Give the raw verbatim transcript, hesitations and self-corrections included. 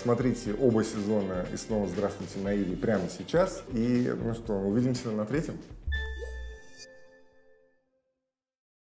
Смотрите оба сезона и снова здравствуйте на Иви прямо сейчас. И ну что, увидимся на третьем.